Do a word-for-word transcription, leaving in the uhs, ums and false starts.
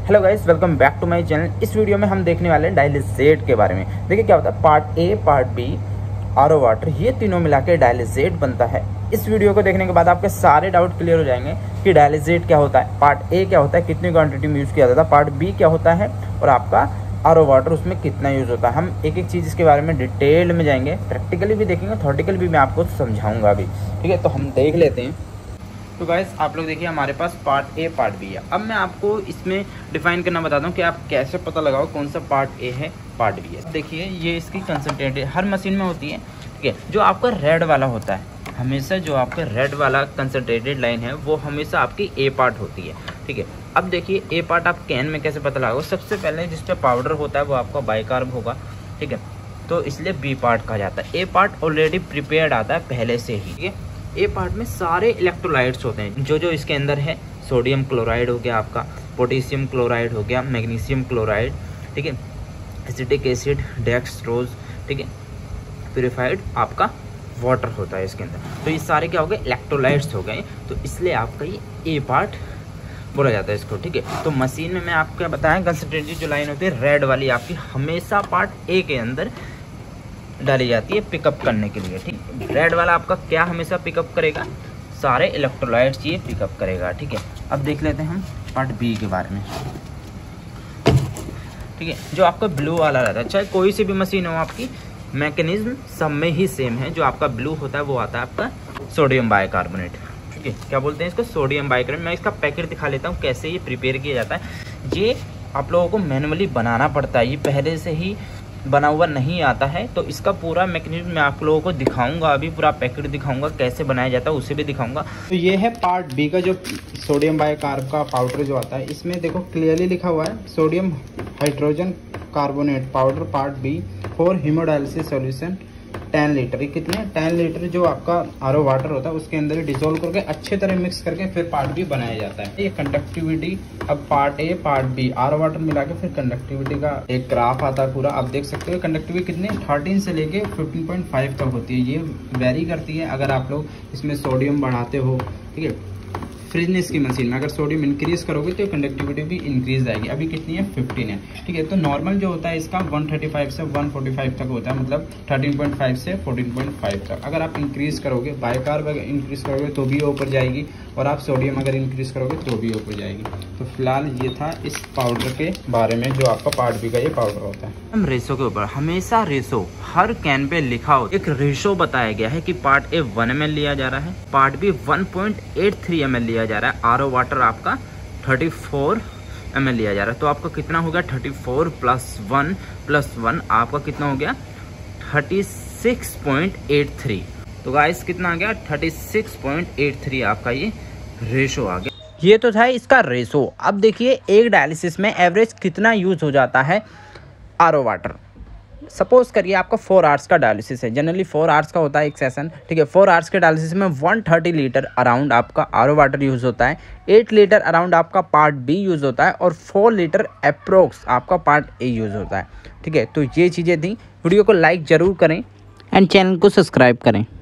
Hello guys, welcome back to my channel. इस video में हम देखने वाले हैं डायलिसेट के बारे में। देखिए क्या होता है, part A, part B, RO water, ये तीनों मिला के डायलिसेट बनता है। इस वीडियो को देखने के बाद आपके सारे डाउट क्लियर हो जाएंगे कि डायलिसेट क्या होता है, पार्ट ए क्या होता है, कितनी क्वांटिटी में यूज़ किया जाता है, पार्ट बी क्या होता है और आपका आरो वाटर उसमें कितना यूज़ होता है। हम एक एक चीज़ इसके बारे में डिटेल में जाएंगे, प्रैक्टिकली भी देखेंगे, थ्योरेटिकली भी मैं आपको समझाऊंगा अभी। ठीक है, तो हम देख लेते हैं। तो गाइस आप लोग देखिए, हमारे पास पार्ट ए, पार्ट बी है। अब मैं आपको इसमें डिफाइन करना बताता हूँ कि आप कैसे पता लगाओ कौन सा पार्ट ए है, पार्ट बी है। देखिए ये इसकी कंसंट्रेटेड हर मशीन में होती है। ठीक है, जो आपका रेड वाला होता है, हमेशा जो आपका रेड वाला कंसंट्रेटेड लाइन है वो हमेशा आपकी ए पार्ट होती है। ठीक है, अब देखिए ए पार्ट आप कैन में कैसे पता लगाओ। सबसे पहले जिस पे पाउडर होता है वो आपका बाइकार्ब होगा। ठीक है, तो इसलिए बी पार्ट कहा जाता है। ए पार्ट ऑलरेडी प्रिपेयर्ड आता है पहले से ही। ठीक है, ए पार्ट में सारे इलेक्ट्रोलाइट्स होते हैं जो जो इसके अंदर है। सोडियम क्लोराइड हो गया आपका, पोटेशियम क्लोराइड हो गया, मैग्नीशियम क्लोराइड, ठीक है, एसिटिक एसिड, डेक्सट्रोज, ठीक है, प्यूरिफाइड आपका वाटर होता है इसके अंदर। तो ये सारे क्या हो गए, इलेक्ट्रोलाइट्स हो गए। तो इसलिए आपका ये ए पार्ट बोला जाता है इसको। ठीक है, तो मशीन में मैं आपको क्या बताया, कंसंट्रेटेड जो लाइन होती है रेड वाली आपकी हमेशा पार्ट ए के अंदर डाली जाती है पिकअप करने के लिए। ठीक, रेड वाला आपका क्या हमेशा पिकअप करेगा, सारे इलेक्ट्रोलाइट्स ये पिकअप करेगा। ठीक है, अब देख लेते हैं हम पार्ट बी के बारे में। ठीक है, जो आपका ब्लू वाला रहता है, चाहे कोई सी भी मशीन हो आपकी, मैकेनिज्म सब में ही सेम है। जो आपका ब्लू होता है वो आता है आपका सोडियम बाइकार्बोनेट। ठीक है, क्या बोलते हैं इसको, सोडियम बाइकार्बोनेट। मैं इसका पैकेट दिखा लेता हूँ कैसे ये प्रिपेयर किया जाता है। ये आप लोगों को मैनुअली बनाना पड़ता है, ये पहले से ही बना हुआ नहीं आता है। तो इसका पूरा मैकेनिज्म मैं आप लोगों को दिखाऊंगा, अभी पूरा पैकेट दिखाऊंगा कैसे बनाया जाता है, उसे भी दिखाऊंगा। तो ये है पार्ट बी का जो सोडियम बाइकार्ब का पाउडर जो आता है। इसमें देखो क्लियरली लिखा हुआ है sodium hydrogen carbonate powder part B for haemodialysis solution ten litre. ये कितने टेन लीटर जो आपका आरो वाटर होता है उसके अंदर डिसोल्व करके अच्छे तरह मिक्स करके फिर पार्ट बी बनाया जाता है। ये कंडक्टिविटी, अब part A, part B, RO water मिला के फिर कंडक्टिविटी का एक ग्राफ आता है पूरा। आप देख सकते हो कंडक्टिविटी कितनी थर्टीन से लेके फिफ्टीन पॉइंट फाइव तक होती है। ये वेरी करती है अगर आप लोग इसमें सोडियम बढ़ाते हो। ठीक है, फ्रिजनेस की मशीन में अगर सोडियम इंक्रीज करोगे तो कंडक्टिविटी भी इंक्रीज आएगी। अभी कितनी है, फिफ्टीन है। ठीक है, तो नॉर्मल जो होता है इसका वन थर्टी फाइव से वन फोर्टी फाइव तक होता है, मतलब थर्टीन पॉइंट फाइव से फोर्टीन पॉइंट फाइव तक। अगर आप इंक्रीज करोगे, बाइकार्ब अगर इंक्रीज करोगे तो भी ऊपर जाएगी, और आप सोडियम अगर इंक्रीज करोगे तो भी ऊपर जाएगी। तो फिलहाल ये था इस पाउडर के बारे में जो आपका पार्ट बी का ये पाउडर होता है। हम रेशो के ऊपर हमेशा रेशो हर कैन पे लिखा हो, एक रेशो बताया गया है कि part A one M L लिया जा रहा है, part B one point eight three M L लिया जा रहा है, आरो वाटर आपका थर्टी फोर एम एल लिया जा रहा है। तो आपका कितना हो गया, thirty four plus one plus one आपका कितना हो गया, thirty six point eight three. तो गाइस कितना आ गया, thirty six point eight three आपका ये रेशो आ गया। ये तो था इसका रेशो। अब देखिए एक डायलिसिस में एवरेज कितना यूज हो जाता है आरो वाटर। सपोज करिए आपका फोर आवर्स का डायलिसिस है, जनरली फोर आवर्स का होता है एक सेशन। ठीक है, फोर आवर्स के डायलिसिस में वन थर्टी लीटर अराउंड आपका आरो वाटर यूज़ होता है, एट लीटर अराउंड आपका पार्ट बी यूज़ होता है, और फोर लीटर अप्रोक्स आपका पार्ट ए यूज़ होता है। ठीक है, तो ये चीज़ें थी। वीडियो को लाइक ज़रूर करें एंड चैनल को सब्सक्राइब करें।